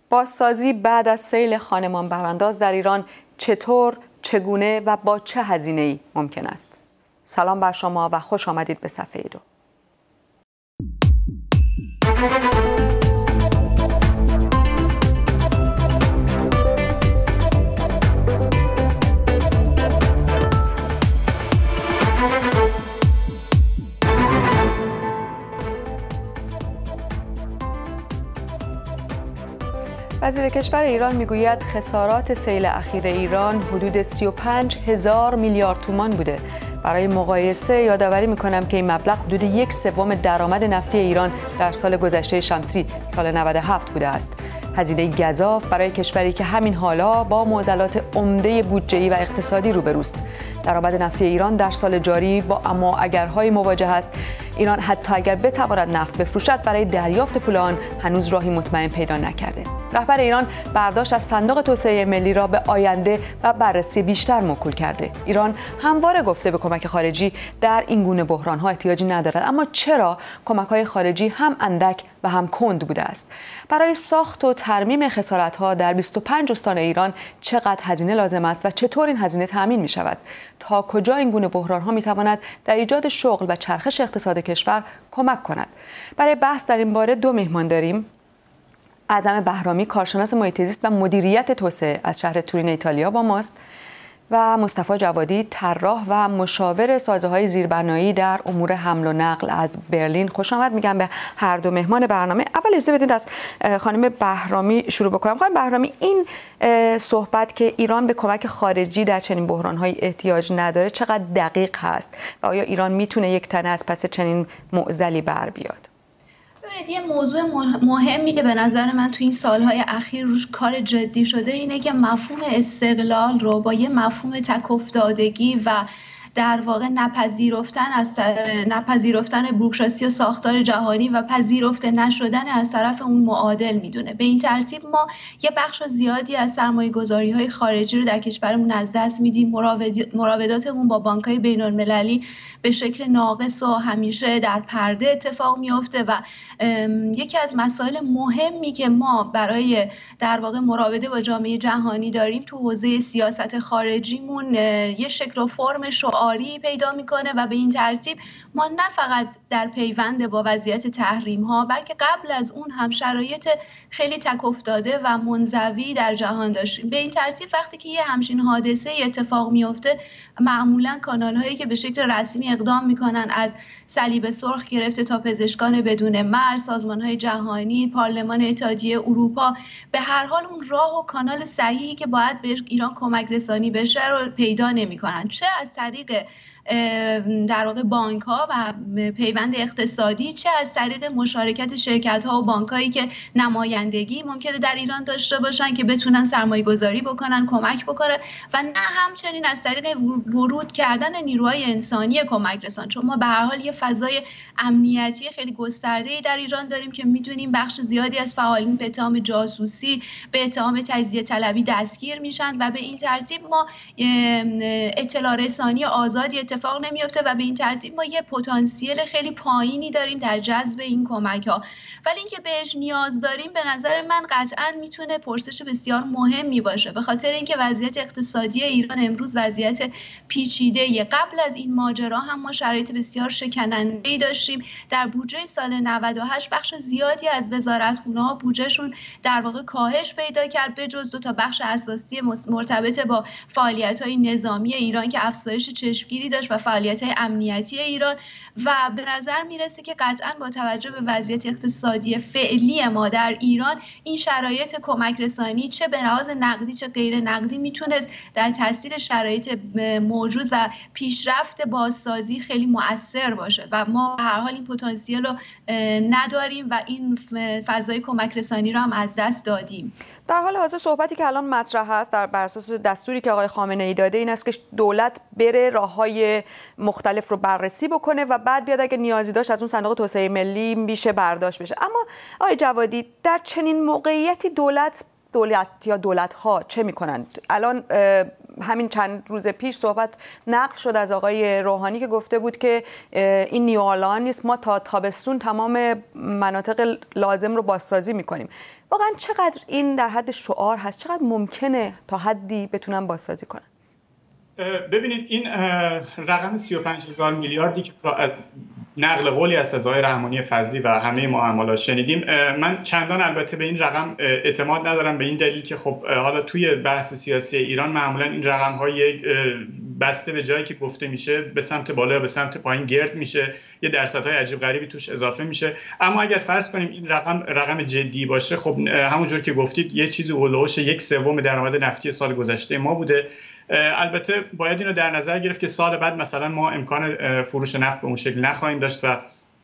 بازسازی بعد از سیل خانمان برانداز در ایران چطور، چگونه و با چه هزینه‌ای ممکن است؟ سلام بر شما و خوش آمدید به صفحه 2. وزیر کشور ایران میگوید خسارات سیل اخیر ایران حدود 35,000 میلیارد تومان بوده. برای مقایسه یادآوری میکنم که این مبلغ حدود 1/3 درآمد نفتی ایران در سال گذشته شمسی سال 97 بوده است. هزینه گزاف برای کشوری که همین حالا با معضلات عمده بودجه‌ای و اقتصادی روبروست. درآمد نفتی ایران در سال جاری با اما اگرهای مواجه است. ایران حتی اگر بتواند نفت بفروشد برای دریافت پول آن هنوز راهی مطمئن پیدا نکرده. رهبر ایران برداشت از صندوق توسعه ملی را به آینده و بررسی بیشتر موکول کرده. ایران همواره گفته به کمک خارجی در این گونه بحران‌ها احتیاجی ندارد، اما چرا کمک‌های خارجی هم اندک و هم کند بوده است؟ برای ساخت و ترمیم خسارت‌ها در 25 استان ایران چقدر هزینه لازم است و چطور این هزینه تأمین می‌شود؟ تا کجا این گونه بحران‌ها می‌تواند در ایجاد شغل و چرخش اقتصاد کشور کمک کند؟ برای بحث در این باره 2 مهمان داریم. اعظم بهرامی، کارشناس محیط زیست و مدیریت توسعه از شهر تورین ایتالیا با ماست و مصطفی جوادی، طراح و مشاور سازه‌های زیربنایی در امور حمل و نقل از برلین. خوش آمد میگم به هر 2 مهمان برنامه. اول اجازه بدید از خانم بهرامی شروع بکنم. خانم بهرامی، این صحبت که ایران به کمک خارجی در چنین بحران‌های احتیاج نداره چقدر دقیق هست و آیا ایران میتونه یک تنه از پس چنین معضلی بر بیاد؟ یه موضوع مهمی که به نظر من تو این سالهای اخیر روش کار جدی شده اینه که مفهوم استقلال رو با یه مفهوم تک‌افتادگی و در واقع نپذیرفتن بوروکراسی و ساختار جهانی و پذیرفته نشدن از طرف اون معادل میدونه. به این ترتیب ما یه بخش زیادی از سرمایه‌گذاری‌های خارجی رو در کشورمون از دست میدیم. مراوداتمون با بانک‌های بین‌المللی به شکل ناقص و همیشه در پرده اتفاق میفته و یکی از مسائل مهمی که ما برای در واقع مراوده با جامعه جهانی داریم تو حوزه سیاست خارجیمون یه شکل و فرم شعاری پیدا میکنه و به این ترتیب ما نه فقط در پیوند با وضعیت تحریم ها بلکه قبل از اون هم شرایط خیلی تک افتاده و منزوی در جهان داشتیم. به این ترتیب وقتی که یه همچین حادثه اتفاق میفته معمولا کانال هایی که به شکل رسمی اقدام میکنن از صلیب سرخ گرفته تا پزشکان بدون مرز، سازمان های جهانی، پارلمان اتحادیه اروپا، به هر حال اون راه و کانال صحیحی که باید به ایران کمک رسانی بشه رو پیدا نمیکنن، چه از طریق در واقع بانک ها و پیوند اقتصادی، چه از طریق مشارکت شرکت ها و بانک هایی که نمایندگی ممکنه در ایران داشته باشن که بتونن سرمایه گذاری بکنن، کمک بکنن، و نه همچنین از طریق ورود کردن نیروهای انسانی کمک رسان. چون ما به هر حال یه فضای امنیتی خیلی گسترده‌ای در ایران داریم که میدونیم بخش زیادی از فعالین به اتهام جاسوسی، به اتهام تجزیه طلبی دستگیر میشن و به این ترتیب ما اطلاع رسانی آزادی اتفاق نمیفته و به این ترتیب ما یه پتانسیل خیلی پایینی داریم در جذب این کمک‌ها. ولی اینکه بهش نیاز داریم به نظر من قطعاً میتونه پرسش بسیار مهمی باشه، به خاطر اینکه وضعیت اقتصادی ایران امروز وضعیت پیچیده‌ای. قبل از این ماجرا هم ما شرایط بسیار شکننده‌ای داشتیم. در بودجه سال 98 بخش زیادی از وزارتخونه‌ها بودجهشون در واقع کاهش پیدا کرد، به جز 2 تا بخش اساسی مرتبط با فعالیت‌های نظامی ایران که افزایش چشمگیری داشت و فعالیت‌های امنیتی ایران. و به نظر میرسه که قطعاً با توجه به وضعیت اقتصادی فعلی ما در ایران این شرایط کمک رسانی چه به لحاظ نقدی چه غیر نقدی میتونست در تاثیر شرایط موجود و پیشرفت بازسازی خیلی مؤثر باشه و ما به هر حال این پتانسیل رو نداریم و این فضای کمک رسانی رو هم از دست دادیم. در حال حاضر صحبتی که الان مطرح هست بر اساس دستوری که آقای خامنه‌ای داده این است که دولت بره راه‌های مختلف رو بررسی بکنه و بعد بیاد اگه نیازی داشت از اون صندوق توسعه ملی میشه برداشت بشه. اما آقای جوادی، در چنین موقعیتی دولت یا دولت‌ها چه می‌کنند؟ الان همین چند روز پیش صحبت نقل شد از آقای روحانی که گفته بود که این نیوآلان نیست، ما تا تابستون تمام مناطق لازم رو بازسازی میکنیم. واقعا چقدر این در حد شعار هست؟ چقدر ممکنه تا حدی بتونن بازسازی کنن؟ ببینید این رقم 35,000 میلیاردی که از نقل قولی از آقای رحمانی فضلی و همه معاملات شنیدیم، من چندان البته به این رقم اعتماد ندارم، به این دلیل که خب حالا توی بحث سیاسی ایران معمولا این رقم‌های بسته به جایی که گفته میشه به سمت بالا یا به سمت پایین گرد میشه، یه درصدهای عجیب غریبی توش اضافه میشه. اما اگر فرض کنیم این رقم جدی باشه، خب همونجور که گفتید یه چیزی هولوش 1/3 درآمد نفتی سال گذشته ما بوده. البته باید اینو در نظر گرفت که سال بعد مثلا ما امکان فروش نفت به اون شکل نخواهیم داشت و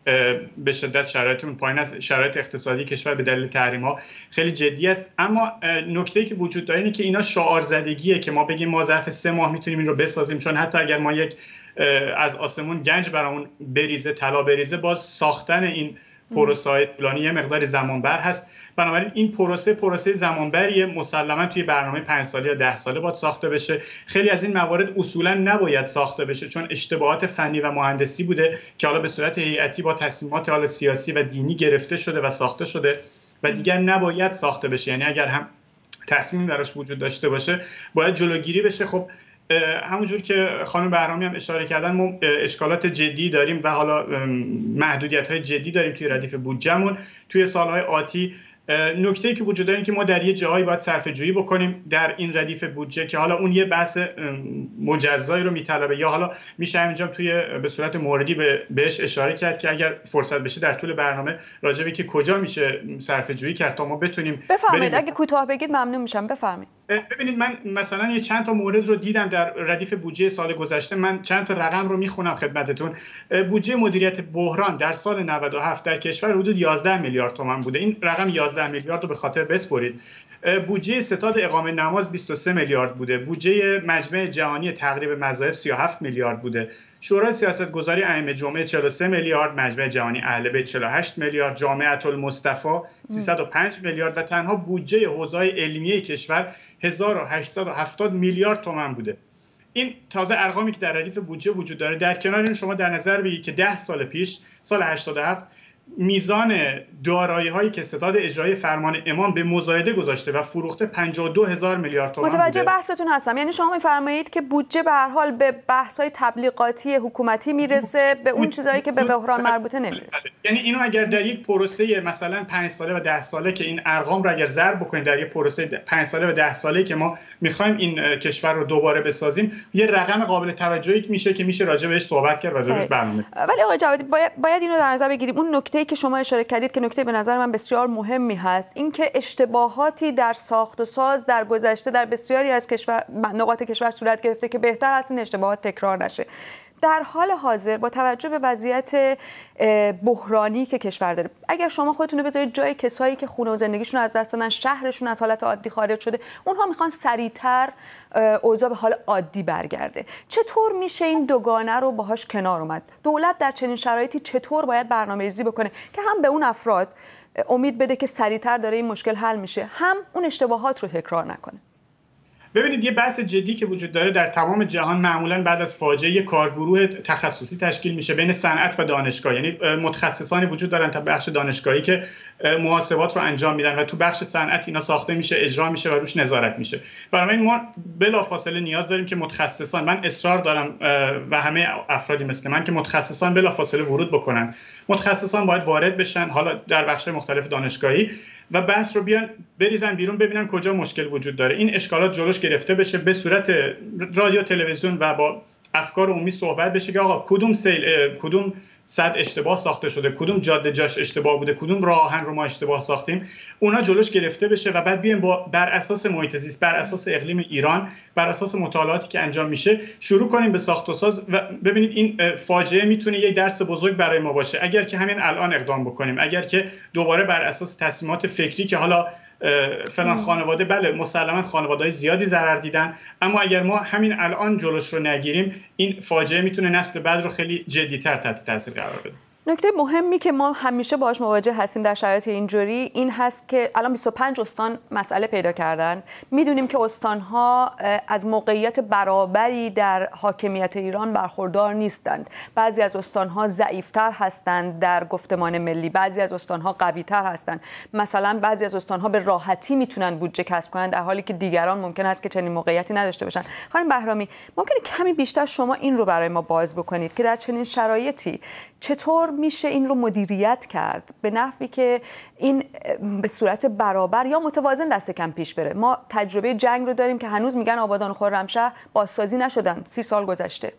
به شدت شرایطمون پایین است. شرایط اقتصادی کشور به دلیل تحریم‌ها خیلی جدی است. اما نکته‌ای که وجود داره اینه که اینا شعار زدگیه که ما بگیم ما ظرف 3 ماه میتونیم این رو بسازیم، چون حتی اگر ما یک از آسمون گنج برامون بریزه، طلا بریزه، باز ساختن این پروسه طولانی یه مقدار زمانبر هست. بنابراین این پروسه زمانبریه، مسلما توی برنامه 5 ساله یا 10 ساله باید ساخته بشه. خیلی از این موارد اصولا نباید ساخته بشه چون اشتباهات فنی و مهندسی بوده که حالا به صورت هیئتی با تصمیمات حالا سیاسی و دینی گرفته شده و ساخته شده و دیگر نباید ساخته بشه. یعنی اگر هم تصمیم براش وجود داشته باشه باید جلوگیری بشه. خب همونجور که خانم بهرامی هم اشاره کردن ما اشکالات جدی داریم و حالا محدودیت‌های جدی داریم توی ردیف بودجه‌مون توی سال‌های آتی. نکته‌ای که وجود داره که ما در یه جاهایی باید صرفه‌جویی بکنیم در این ردیف بودجه که حالا اون یه بحث مجزایی رو میطلبه، یا حالا میشه همینجا توی به صورت موردی بهش اشاره کرد که اگر فرصت بشه در طول برنامه راجع به که کجا میشه صرفه‌جویی کرد تا ما بتونیم. بفرمایید اگه کوتاه بگید ممنون میشم. بفرمایید. ببینید من مثلا یه چند تا مورد رو دیدم در ردیف بودجه سال گذشته، من چند تا رقم رو میخونم خدمتتون. بودجه مدیریت بحران در سال 97 در کشور حدود 11 میلیارد تومان بوده. این رقم 11 میلیارد رو به خاطر بسپرید. بودجه ستاد اقامه نماز 23 میلیارد بوده. بودجه مجمع جهانی تقریب مذاهب 37 میلیارد بوده. شورای سیاستگذاری ائمه جمعه 43 میلیارد، مجمع جهانی اهل بیت 48 میلیارد، جامعه المصطفی 305 میلیارد و تنها بودجه حوزه‌های علمیه کشور 1870 میلیارد تومان بوده. این تازه ارقامی که در ردیف بودجه وجود داره. در کنار این شما در نظر بگیرید که 10 سال پیش سال 87 میزان دارایی‌هایی که ستاد اجرایی فرمان امام به مزایده گذاشته و فروخته 52,000 میلیارد تومان بوده. متوجه بحثتون هستم. یعنی شما می‌فرمایید که بودجه به هر حال به بحث‌های تبلیغاتی حکومتی میرسه، به اون چیزایی که به بحران مربوطه نمیرسه. یعنی اینو اگر در یک پروسه مثلا 5 ساله و 10 ساله که این ارقام رو اگر ضرب بکنید در یک پروسه 5 ساله و 10 ساله که ما می‌خوایم این کشور رو دوباره بسازیم، یه رقم قابل توجهی میشه که میشه راجع بهش صحبت کرد و درست برنامه. ولی آقای جوادی باید اینو در نظر بگیریم. اون نکته‌ای که شما اشاره کردید که نکته به نظر من بسیار مهمی هست، این که اشتباهاتی در ساخت و ساز در گذشته در بسیاری از نقاط کشور صورت گرفته که بهتر است این اشتباهات تکرار نشه. در حال حاضر با توجه به وضعیت بحرانی که کشور داره، اگر شما خودتون رو بذارید جای کسایی که خونه و زندگیشون از دست دادن، شهرشون از حالت عادی خارج شده، اونها میخوان سریعتر اوضاع به حال عادی برگرده، چطور میشه این دوگانه رو باهاش کنار اومد؟ دولت در چنین شرایطی چطور باید برنامه‌ریزی بکنه که هم به اون افراد امید بده که سریعتر داره این مشکل حل میشه، هم اون اشتباهات رو تکرار نکنه؟ ببینید یه بحث جدی که وجود داره در تمام جهان، معمولا بعد از فاجعه کارگروه تخصصی تشکیل میشه بین صنعت و دانشگاه. یعنی متخصصانی وجود دارن تا بخش دانشگاهی که محاسبات رو انجام میدن و تو بخش صنعت اینا ساخته میشه، اجرا میشه و روش نظارت میشه. برای ما بلافاصله نیاز داریم که متخصصان، من اصرار دارم و همه افرادی مثل من که متخصصان بلافاصله ورود بکنن. متخصصان باید وارد بشن حالا در بخش مختلف دانشگاهی و بحث رو بیان بریزن بیرون، ببینن کجا مشکل وجود داره، این اشکالات جلوش گرفته بشه، به صورت رادیو، تلویزیون و با افکار عمومی صحبت بشه که آقا کدوم سد اشتباه ساخته شده، کدوم جاده جاش اشتباه بوده، کدوم راه آهن رو ما اشتباه ساختیم، اونا جلوش گرفته بشه و بعد بیایم بر اساس محیط زیست، بر اساس اقلیم ایران، بر اساس مطالعاتی که انجام میشه شروع کنیم به ساخت و ساز. و ببینید این فاجعه میتونه یک درس بزرگ برای ما باشه اگر که همین الان اقدام بکنیم، اگر که دوباره بر اساس تصمیمات فکری که حالا فلان خانواده، بله مسلما خانواده‌های زیادی ضرر دیدن، اما اگر ما همین الان جلوش رو نگیریم این فاجعه میتونه نسل بعد رو خیلی جدی‌تر تحت تاثیر قرار بده. نکته مهمی که ما همیشه باهاش مواجه هستیم در شرایط اینجوری این هست که الان 25 استان مسئله پیدا کردن. میدونیم که استان‌ها از موقعیت برابری در حاکمیت ایران برخوردار نیستند. بعضی از استان‌ها ضعیف‌تر هستند در گفتمان ملی، بعضی از استان‌ها قوی‌تر هستند. مثلا بعضی از استان‌ها به راحتی میتونن بودجه کسب کنند در حالی که دیگران ممکن است که چنین موقعیتی نداشته باشند. خانم بهرامی، ممکنه کمی بیشتر شما این رو برای ما باز بکنید که در چنین شرایطی چطور میشه این رو مدیریت کرد به نحوی که این به صورت برابر یا متوازن دست کم پیش بره؟ ما تجربه جنگ رو داریم که هنوز میگن آبادان و خرمشهر بازسازی نشدن، 30 سال گذشته.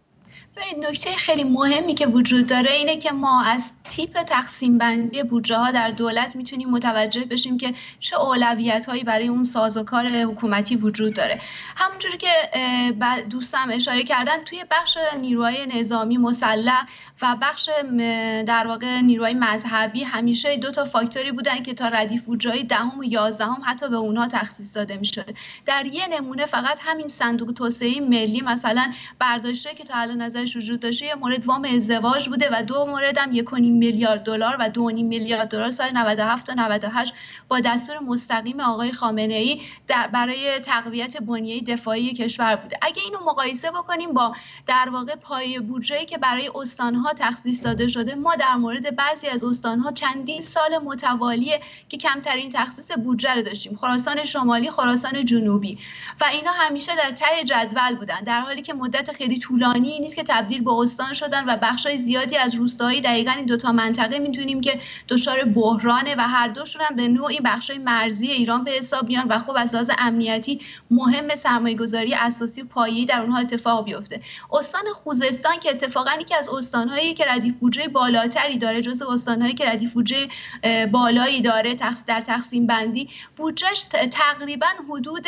نکته خیلی مهمی که وجود داره اینه که ما از تیپ تقسیم بندی بودجه ها در دولت میتونیم متوجه بشیم که چه اولویت هایی برای اون سازوکار حکومتی وجود داره. همونجوری که دوستم اشاره کردن، توی بخش نیروهای نظامی مسلح و بخش در واقع نیروهای مذهبی همیشه 2 تا فاکتوری بودن که تا ردیف بودجه‌ای 10 و 11 حتی به اونها تخصیص داده میشده. در یه نمونه فقط همین صندوق توسعه ملی مثلا برداشته که تا الان ازش وجود داشته، یه مورد وام ازدواج بوده و 2 مورد هم 1.5 میلیارد دلار و 2.5 میلیارد دلار سال 97 تا 98 با دستور مستقیم آقای خامنه‌ای برای تقویت بنیه دفاعی کشور بوده. اگه اینو مقایسه بکنیم با در واقع پایه بودجه‌ای که برای استان‌ها تخصیص داده شده، ما در مورد بعضی از استان‌ها چندین سال متوالیه که کمترین تخصیص بودجه رو داشتیم. خراسان شمالی، خراسان جنوبی و اینا همیشه در ته جدول بودن، در حالی که مدت خیلی طولانی نیست که تبدیل به استان شدن و بخشای زیادی از روستایی دقیقاً این 2 تا منطقه میتونیم که دچار بحرانه و هر دوشون هم به نوعی بخشای مرزی ایران به حساب میان و خب از لحاظ امنیتی مهم سرمایه‌گذاری اساسی و پایه‌ای در اونها اتفاق بیفته. استان خوزستان که اتفاقاً یکی از استان‌هایی که ردیف بودجه بالاتری داره، جزو استان‌هایی که ردیف بودجه بالایی داره در تقسیم بندی، بودجهش تقریباً حدود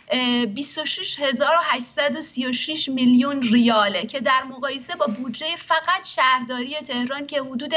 26836 میلیون ریاله که در مقایسه با بودجه فقط شهرداری تهران که حدود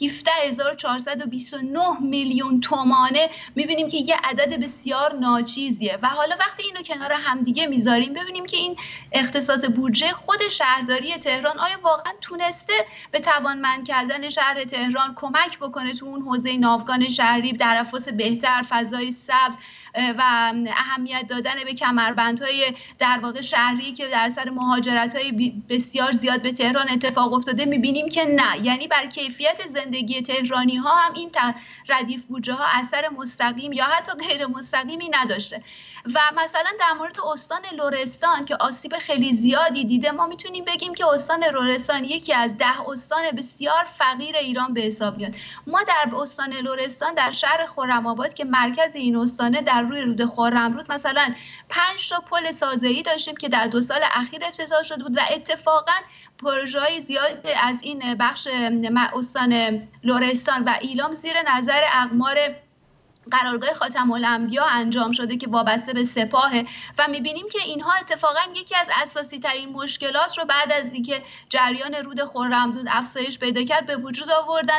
17429 میلیون تومانه میبینیم که یه عدد بسیار ناچیزیه. و حالا وقتی اینو کنار همدیگه میذاریم ببینیم که این اختصاص بودجه خود شهرداری تهران آیا واقعا تونسته به توانمند کردن شهر تهران کمک بکنه تو اون حوزه ناوگان شهری، تنفس بهتر، فضای سبز و اهمیت دادن به کمربندهای در واقع شهری که در اثر مهاجرت‌های بسیار زیاد به تهران اتفاق افتاده؟ می‌بینیم که نه، یعنی بر کیفیت زندگی تهرانی‌ها هم این ردیف بودجه‌ها اثر مستقیم یا حتی غیر مستقیمی نداشته. و مثلا در مورد استان لرستان که آسیب خیلی زیادی دیده، ما میتونیم بگیم که استان لرستان یکی از 10 استان بسیار فقیر ایران به حساب میاد. ما در استان لرستان در شهر خرم‌آباد که مرکز این استانه در روی رود خرمرود مثلا 5 تا پل سازه‌ای داشتیم که در 2 سال اخیر افتتاح شده بود و اتفاقا پروژه‌های زیاد از این بخش استان لرستان و ایلام زیر نظر اقمار قرارگاه خاتم الانبیا انجام شده که وابسته به سپاهه و میبینیم که اینها اتفاقا یکی از اساسی ترین مشکلات رو بعد از اینکه جریان رود خرمرود افزایش پیدا کرد به وجود آوردن،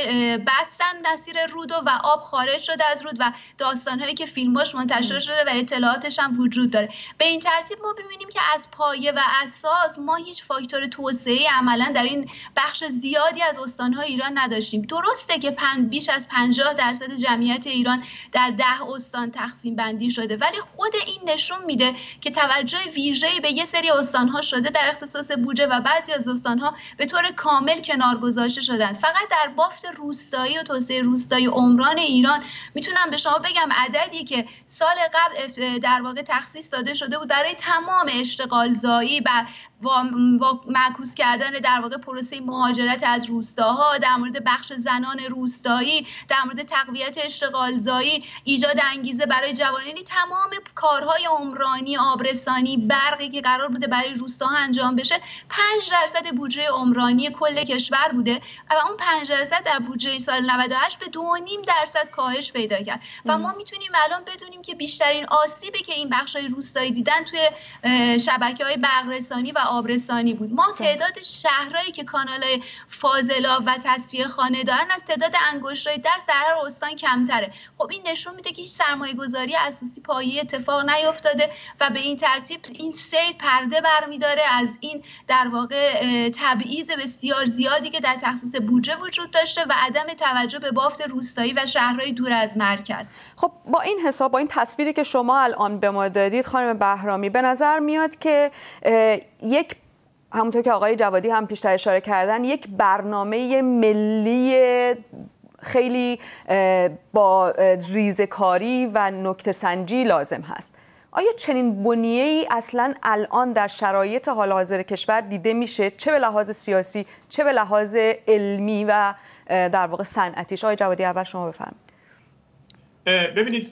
بستن مسیر رود و آب خارج شده از رود و داستانهایی که فیلماش منتشر شده و اطلاعاتش هم وجود داره. به این ترتیب ما ببینیم که از پایه و اساس ما هیچ فاکتور توسعه عملا در این بخش زیادی از استان‌های ایران نداشتیم. درسته که بیش از 50% جمعیت ایران در 10 استان تقسیم بندی شده، ولی خود این نشون میده که توجه ویژه‌ای به یه سری استان‌ها شده در اختصاص بودجه و بعضی از استان‌ها به طور کامل کنار گذاشته شدن. فقط در بافت روستایی و توسعه روستایی عمران ایران میتونم به شما بگم عددی که سال قبل در واقع تخصیص داده شده بود برای تمام اشتغالزایی و معکوس کردن در واقع پروسه مهاجرت از روستاها، در مورد بخش زنان روستایی، در مورد تقویت اشتغالزایی، ایجاد انگیزه برای جوانان، یعنی تمام کارهای عمرانی، آبرسانی، برقی که قرار بوده برای روستاها انجام بشه 5% بودجه عمرانی کل کشور بوده و اون 5% در بودجه سال 98 به 2.5% کاهش پیدا کرد و ما میتونیم الان بدونیم که بیشترین آسیبی که این بخشای روستایی دیدن توی شبکه‌های برق‌رسانی و آبرسانی بود. ما تعداد شهرهایی که کانال‌های فاضلاب و تصفیه خانه دارن از تعداد انگشتای دست در هر استان کمتره. خب این نشون میده که هیچ سرمایه‌گذاری اساسی پایه‌ای اتفاق نیفتاده و به این ترتیب این سیل پرده برمی‌داره از این در واقع تبعیض بسیار زیادی که در تخصیص بودجه وجود داشته و عدم توجه به بافت روستایی و شهرهای دور از مرکز. خب با این حساب، با این تصویری که شما الان به ما دادید خانم بهرامی، به نظر میاد که یک، همونطور که آقای جوادی هم پیشتر اشاره کردن، یک برنامه ملی خیلی با ریزه‌کاری و نکته‌سنجی لازم هست. آیا چنین بنیه‌ای اصلاً الان در شرایط حال حاضر کشور دیده میشه، چه به لحاظ سیاسی چه به لحاظ علمی و در واقع صنعتیش؟ آقای جوادی اول شما بفرمایید. ببینید،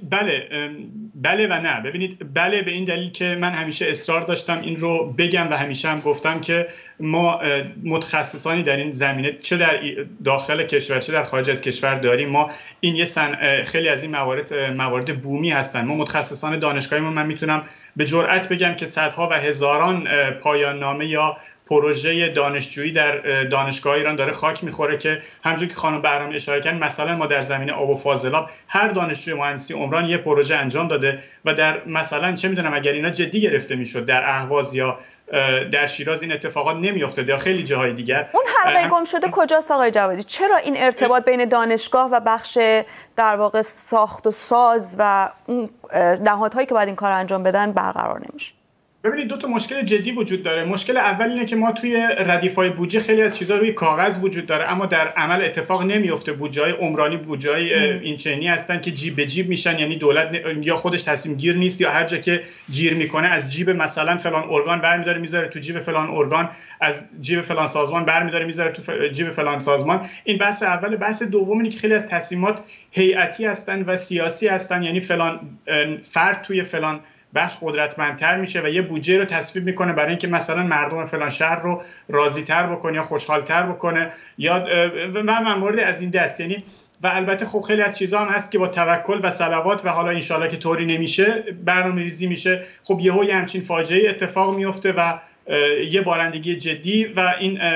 بله و نه. ببینید، بله به این دلیل که من همیشه اصرار داشتم این رو بگم و همیشه هم گفتم که ما متخصصانی در این زمینه چه در داخل کشور چه در خارج از کشور داریم. ما این خیلی از این موارد بومی هستن. ما متخصصان دانشگاهی من میتونم به جرئت بگم که صدها و هزاران پایان نامه یا پروژه دانشجویی در دانشگاه ایران داره خاک میخوره که همونجوری که خانم بهرامی اشاره کردن، مثلا ما در زمینه آب و فاضلاب هر دانشجوی مهندسی عمران یه پروژه انجام داده و در مثلا چه میدونم اگر اینا جدی گرفته میشد در اهواز یا در شیراز این اتفاقات نمیافتاد یا خیلی جاهای دیگر. اون حلقه گم شده کجاست آقای جوادی؟ چرا این ارتباط بین دانشگاه و بخش در واقع ساخت و ساز و اون نهادهایی که باید این کار انجام بدن برقرار نمیشه؟ ببینید، دو تا مشکل جدی وجود داره. مشکل اول اینه که ما توی ردیف‌های بودجه خیلی از چیزا روی کاغذ وجود داره اما در عمل اتفاق نمیفته. بودجه‌های عمرانی بودجه‌های اینچنینی هستن که جیب به جیب میشن، یعنی دولت یا خودش تصمیم گیر نیست یا هر جا که گیر میکنه از جیب مثلا فلان ارگان برمی‌داره میذاره تو جیب فلان ارگان، از جیب فلان سازمان برمی‌داره میذاره تو جیب فلان سازمان. این بحث اول. بحث دوم اینه که خیلی از تصمیمات هیئتی هستن و سیاسی هستن، یعنی فلان فرد توی فلان بخش قدرتمندتر میشه و یه بودجه رو تصویب میکنه برای اینکه مثلا مردم فلان شهر رو راضی‌تر بکنه یا خوشحال‌تر بکنه یا موارد از این دست. یعنی و البته خب خیلی از چیزا هم هست که با توکل و صلوات و حالا انشالله که طوری نمیشه برنامه‌ریزی میشه. خب یهو یه همچین فاجعه اتفاق میفته و یه بارندگی جدی و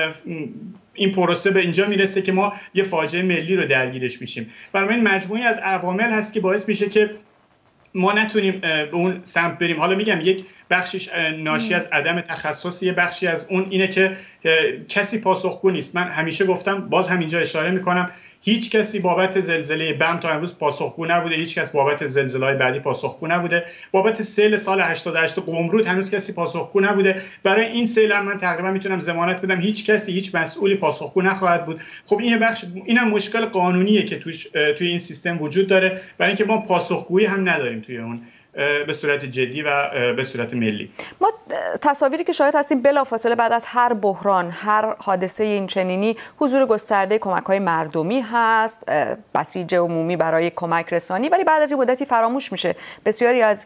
این پروسه به اینجا میرسه که ما یه فاجعه ملی رو درگیرش میشیم. برای این مجموعی از عوامل هست که باعث میشه که ما نتونیم به اون سمت بریم. حالا میگم یک بخشش ناشی از عدم تخصص، یه بخشی از اون اینه که کسی پاسخگو نیست. من همیشه گفتم، باز هم اینجا اشاره میکنم، هیچ کسی بابت زلزله بم تا امروز پاسخگو نبوده، هیچ کس بابت زلزله‌های بعدی پاسخگو نبوده، بابت سیل سال 88 قمرود هنوز کسی پاسخگو نبوده. برای این سیل هم من تقریبا میتونم ضمانت بدم هیچ کسی، هیچ مسئولی پاسخگو نخواهد بود. خب این بخش، اینم مشکل قانونیه که توی این سیستم وجود داره، برای اینکه ما پاسخگویی هم نداریم توی اون به صورت جدی و به صورت ملی. ما تصاویری که شاهد هستیم بلافاصله بعد از هر بحران، هر حادثه این چنینی، حضور گسترده کمک‌های مردمی هست، بسیج عمومی برای کمک رسانی، ولی بعد از این مدتی فراموش میشه. بسیاری از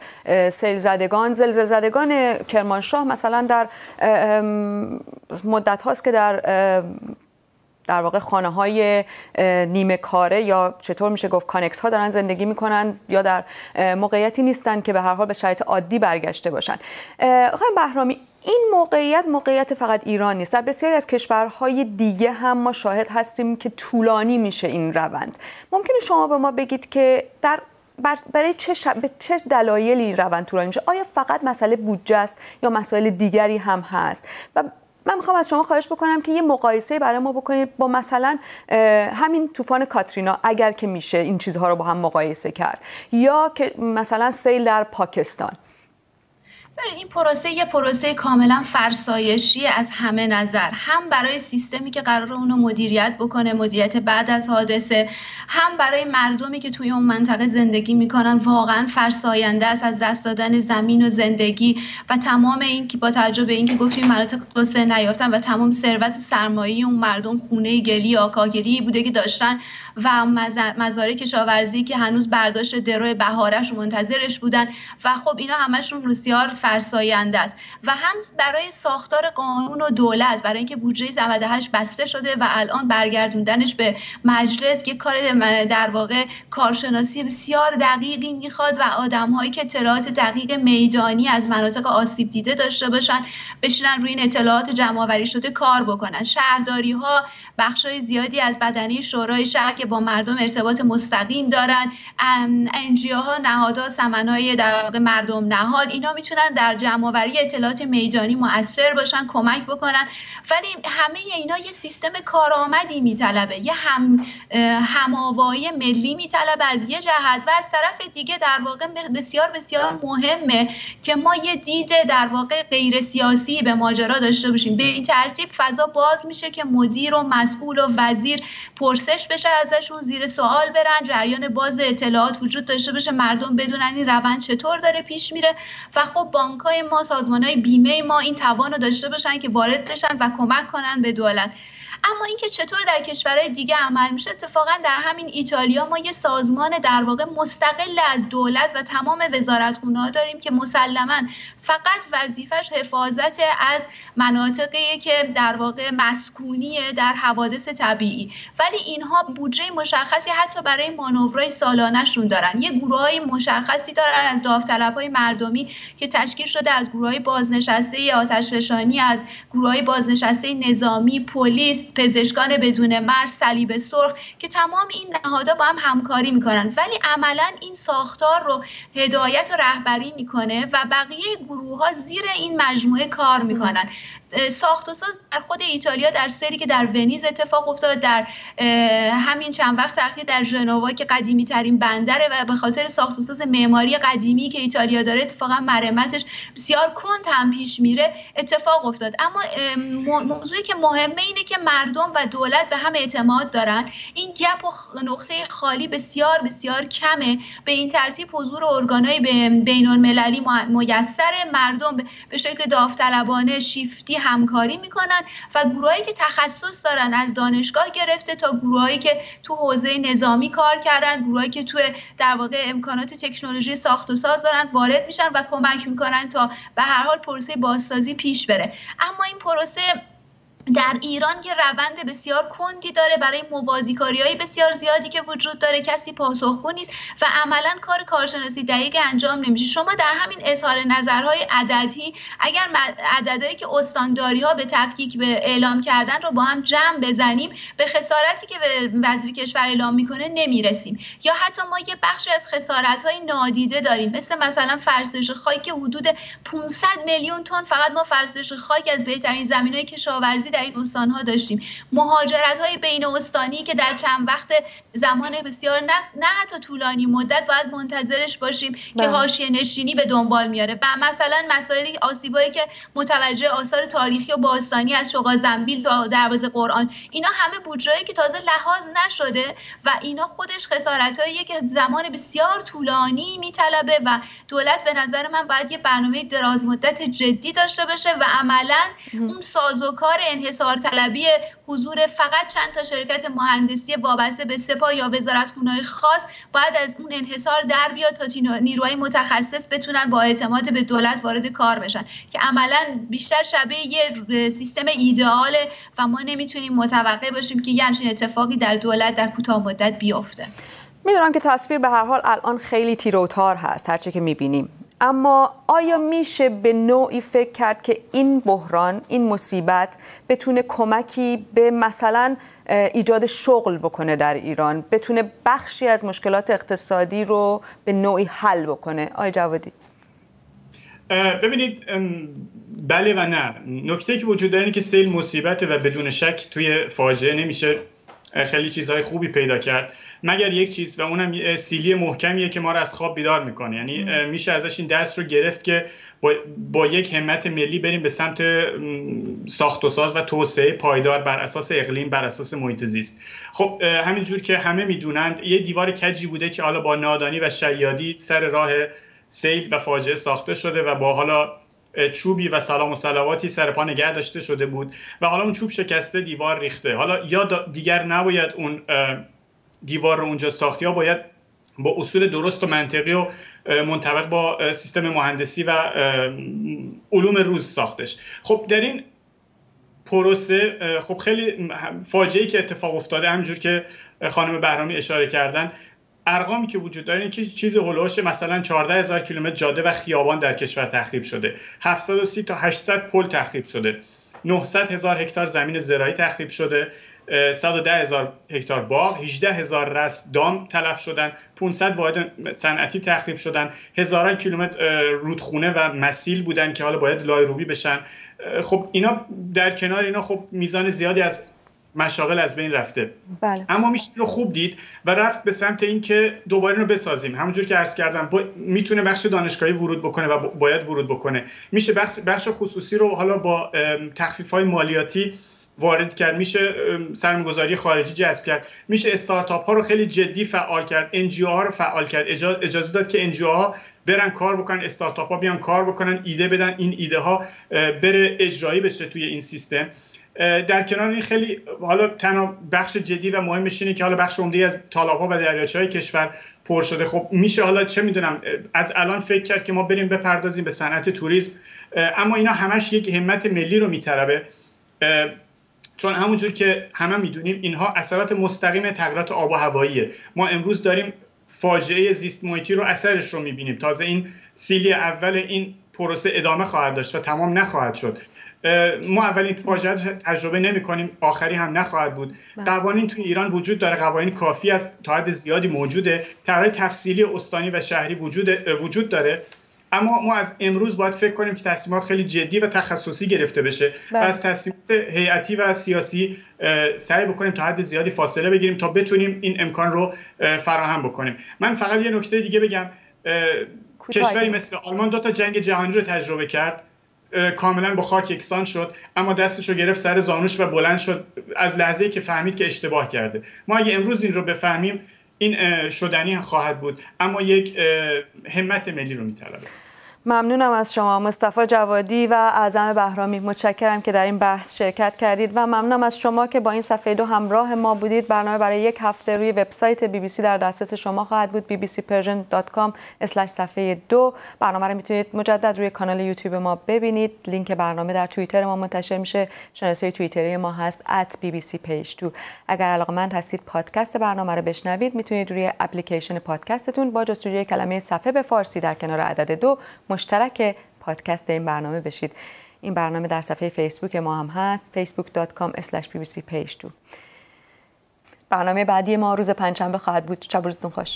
زلزله زدگان کرمانشاه مثلا در مدت هاست که در واقع خانه‌های نیمه کاره یا چطور میشه گفت کانکس ها دارن زندگی میکنن یا در موقعیتی نیستن که به هر حال به شرایط عادی برگشته باشن. خانم بهرامی، این موقعیت فقط ایران نیست، در بسیاری از کشورهای دیگه هم ما شاهد هستیم که طولانی میشه این روند. ممکنه شما به ما بگید که برای چه دلایلی روند طولانی میشه؟ آیا فقط مسئله بودجه است یا مسائل دیگری هم هست؟ و من میخوام از شما خواهش بکنم که یه مقایسه برای ما بکنید با مثلا همین طوفان کاترینا، اگر که میشه این چیزها رو با هم مقایسه کرد، یا که مثلا سیل در پاکستان. این پروسه یه پروسه کاملا فرسایشی از همه نظر، هم برای سیستمی که قراره اونو مدیریت بکنه، مدیریت بعد از حادثه، هم برای مردمی که توی اون منطقه زندگی میکنن. واقعا فرساینده است، از دست دادن زمین و زندگی و تمام این که با توجه به اینکه گفتیم مناطق توسعه نیافتن و تمام ثروت سرمایه‌ای اون مردم خونه گلی آکاگلی بوده که داشتن و مزارع کشاورزی که هنوز برداشت درو بهارش منتظرش بودن و خب اینا همشون بسیار فرساینده است. و هم برای ساختار قانون و دولت، برای اینکه بودجه 98 بسته شده و الان برگردوندنش به مجلس یک کار در واقع کارشناسی بسیار دقیقی میخواد و آدم‌هایی که اطلاعات دقیق میدانی از مناطق آسیب دیده داشته باشن، بشینن روی این اطلاعات جمع‌آوری شده کار بکنن. شهرداری‌ها بخشای زیادی از بدنه شورای شهر که با مردم ارتباط مستقیم دارن، انجیوها، نهادها، سمنهای در واقع مردم نهاد، اینا میتونن در جمع‌آوری اطلاعات میدانی مؤثر باشن، کمک بکنن. ولی همه اینا یه سیستم کارآمدی میطلبه، یه هماوایی ملی میطلبه از یه جهت، و از طرف دیگه در واقع بسیار بسیار مهمه که ما یه دید در واقع غیر سیاسی به ماجرا داشته باشیم. به این ترتیب فضا باز میشه که مدیر و مسئول و وزیر پرسش بشه ازشون، زیر سوال برن، جریان باز اطلاعات وجود داشته باشه، مردم بدونن این روند چطور داره پیش میره و خب بانک‌های ما، سازمان‌های بیمه ما این توانو داشته باشن که وارد بشن و کمک کنن به دولت. اما اینکه چطور در کشورهای دیگه عمل میشه، اتفاقا در همین ایتالیا ما یه سازمان در واقع مستقل از دولت و تمام وزارتخونه‌ها داریم که مسلماً فقط وظیفش حفاظت از مناطقی که در واقع مسکونیه در حوادث طبیعی، ولی اینها بودجه مشخصی حتی برای مانورهای سالانه‌شون دارن. یه گروه‌های مشخصی دارن از داوطلب‌های مردمی که تشکیل شده از گروه‌های بازنشسته آتشفشانی، از گروه‌های بازنشسته نظامی، پلیس، پزشکان بدون مرز، صلیب سرخ، که تمام این نهادها با هم همکاری میکنن، ولی عملا این ساختار رو هدایت و رهبری میکنه و بقیه گروه‌ها زیر این مجموعه کار میکنن. ساخت و ساز در خود ایتالیا، در سری که در ونیز اتفاق افتاد، در همین چند وقت اخیر در ژنوا که قدیمی ترین بندره و به خاطر ساخت و ساز معماری قدیمی که ایتالیا داره اتفاقا مرمتش بسیار کند هم پیش میره، اتفاق افتاد. اما موضوعی که مهمه اینه که مردم و دولت به هم اعتماد دارن، این گپ و نقطه خالی بسیار بسیار کمه. به این ترتیب حضور ارگان‌های بین‌المللی میسر، مردم به شکل داوطلبانه شیفتی همکاری میکنن و گروهایی که تخصص دارن از دانشگاه گرفته تا گروهایی که تو حوزه نظامی کار کردن، گروهایی که تو در واقع امکانات تکنولوژی ساخت و ساز دارن وارد میشن و کمک میکنن تا به هر حال پروسه بازسازی پیش بره. اما این پروسه در ایران یه روند بسیار کندی داره، برای موازیکاری‌های بسیار زیادی که وجود داره کسی پاسخگو نیست و عملاً کار کارشناسی دقیق انجام نمیشه. شما در همین اظهار نظرهای عددی اگر عددهایی که استانداری‌ها به تفکیک اعلام کردن رو با هم جمع بزنیم، به خسارتی که وزیر کشور اعلام میکنه نمیرسیم. یا حتی ما یه بخشی از خسارت‌های نادیده داریم، مثلا فرسایش خاک که حدود 500 میلیون تن فقط ما فرسایش خاک از بهترین زمین‌های کشاورزی در این استان‌ها داشتیم. مهاجرت‌های بین استانی که در چند وقت زمان بسیار نه حتی طولانی مدت باید منتظرش باشیم که حاشیه نشینی به دنبال میاره. و مثلا مسائل آسیبایی که متوجه آثار تاریخی و باستانی از شقا زنبیل تا دروازه قرآن، اینا همه بودجه‌ای که تازه لحاظ نشده و اینا خودش خسارتاییه که زمان بسیار طولانی میطلبه و دولت به نظر من باید یه برنامه دراز مدت جدی داشته باشه و عملاً اون سازوکار انحصار طلبی حضور فقط چند تا شرکت مهندسی وابسته به سپاه یا وزارتخونه‌های خاص باید از اون انحصار در بیاد تا نیروهای متخصص بتونن با اعتماد به دولت وارد کار بشن که عملاً بیشتر شبیه یه سیستم ایدئاله و ما نمیتونیم متوقع باشیم که یه همچین اتفاقی در دولت در کوتاه مدت بیفته. میدونم که تصویر به هر حال الان خیلی تیر و تار هست هرچی که میبینیم، اما آیا میشه به نوعی فکر کرد که این بحران، این مصیبت بتونه کمکی به مثلا ایجاد شغل بکنه در ایران، بتونه بخشی از مشکلات اقتصادی رو به نوعی حل بکنه؟ آقای جوادی. ببینید، بله و نه. نکته که وجود داره اینه که سیل مصیبته و بدون شک توی فاجعه نمیشه خیلی چیزهای خوبی پیدا کرد، مگر یک چیز و اونم سیلی محکمیه که ما رو از خواب بیدار میکنه. یعنی میشه ازش این درس رو گرفت که با یک همت ملی بریم به سمت ساخت و ساز و توسعه پایدار بر اساس اقلیم، بر اساس محیط زیست. خب همینجور که همه میدونند یه دیوار کجی بوده که حالا با نادانی و شیادی سر راه سیل و فاجعه ساخته شده و با حالا چوبی و سلام و صلواتی سر پا نگه داشته شده بود و حالا اون چوب شکسته، دیوار ریخته. حالا یا دیگر نباید اون دیوار رو اونجا ساختی ها باید با اصول درست و منطقی و منطبق با سیستم مهندسی و علوم روز ساختش. خب در این پروسه خب خیلی فاجعه‌ای که اتفاق افتاده، همونجور که خانم بهرامی اشاره کردن، ارقامی که وجود داره این که چیز هولوش مثلا 14,000 کیلومتر جاده و خیابان در کشور تخریب شده، 730 تا 800 پل تخریب شده، 900,000 هکتار زمین زراعی تخریب شده، 110,000 هکتار باغ، 18,000 رس دام تلف شدن، 500 واحد صنعتی تخریب شدن، هزاران کیلومتر رودخونه و مسیل بودن که حالا باید لایروبی بشن. خب اینا در کنار اینا خب میزان زیادی از مشاغل از بین رفته. بله. اما میشه رو خوب دید و رفت به سمت این که دوباره رو بسازیم. همونجور که عرض کردم میتونه بخش دانشگاهی ورود بکنه و باید ورود بکنه. میشه بخش خصوصی رو حالا با تخفیف‌های مالیاتی وارد کرد، میشه سرمایه‌گذاری خارجی جذب کرد، میشه استارتاپ ها رو خیلی جدی فعال کرد، NGO ها رو فعال کرد، اجازه داد که NGO ها برن کار بکنن، استارتاپ ها بیان کار بکنن، ایده بدن، این ایده ها بره اجرایی بشه توی این سیستم. در کنار این خیلی حالا تنها بخش جدی و مهمش اینه که حالا بخش عمده‌ای از تالاب‌ها و دریاچه‌های کشور پر شده. خب میشه حالا چه میدونم از الان فکر کرد که ما بریم بپردازیم به صنعت توریسم، اما اینا همش یک همت ملی رو میطلبه، چون همونجور که همه میدونیم اینها اثرات مستقیم تغییرات آب و هواییه. ما امروز داریم فاجعه زیست محیطی رو اثرش رو میبینیم. تازه این سیلی اول این پروسه ادامه خواهد داشت و تمام نخواهد شد. ما اولین فاجعه رو تجربه نمی‌کنیم، آخری هم نخواهد بود. قوانین توی ایران وجود داره، قوانین کافی است، تا حد زیادی موجوده، طرح تفصیلی استانی و شهری وجود داره. اما ما از امروز باید فکر کنیم که تصمیمات خیلی جدی و تخصصی گرفته بشه و از تصمیمات هیئتی و سیاسی سعی بکنیم تا حد زیادی فاصله بگیریم تا بتونیم این امکان رو فراهم بکنیم. من فقط یه نکته دیگه بگم. کشوری مثل آلمان 2 تا جنگ جهانی رو تجربه کرد، کاملا با خاک یکسان شد، اما دستش رو گرفت سر زانوش و بلند شد از لحظه‌ای که فهمید که اشتباه کرده. ما اگه امروز این رو بفهمیم این شدنی خواهد بود، اما یک همت ملی رو میطلبه. ممنونم از شما مصطفی جوادی و اعظم بهرامی. متشکرم که در این بحث شرکت کردید و ممنونم از شما که با این صفحه 2 همراه ما بودید. برنامه برای یک هفته روی وبسایت BBC در دسترس شما خواهد بود، bbcpersian.com/صفحه 2. برنامه رو میتونید مجدد روی کانال یوتیوب ما ببینید. لینک برنامه در توییتر ما منتشر میشه. شناسه توییتری ما هست @bbcpage2. اگر علاقه‌مند هستید پادکست برنامه رو بشنوید، میتونید روی اپلیکیشن پادکستتون با جستجوی کلمه صفحه به فارسی در کنار عدد 2 مشترک پادکست این برنامه بشید. این برنامه در صفحه فیسبوک ما هم هست، facebook.com/bbcpage2. برنامه بعدی ما روز پنجشنبه خواهد بود. شب روزتون خوش.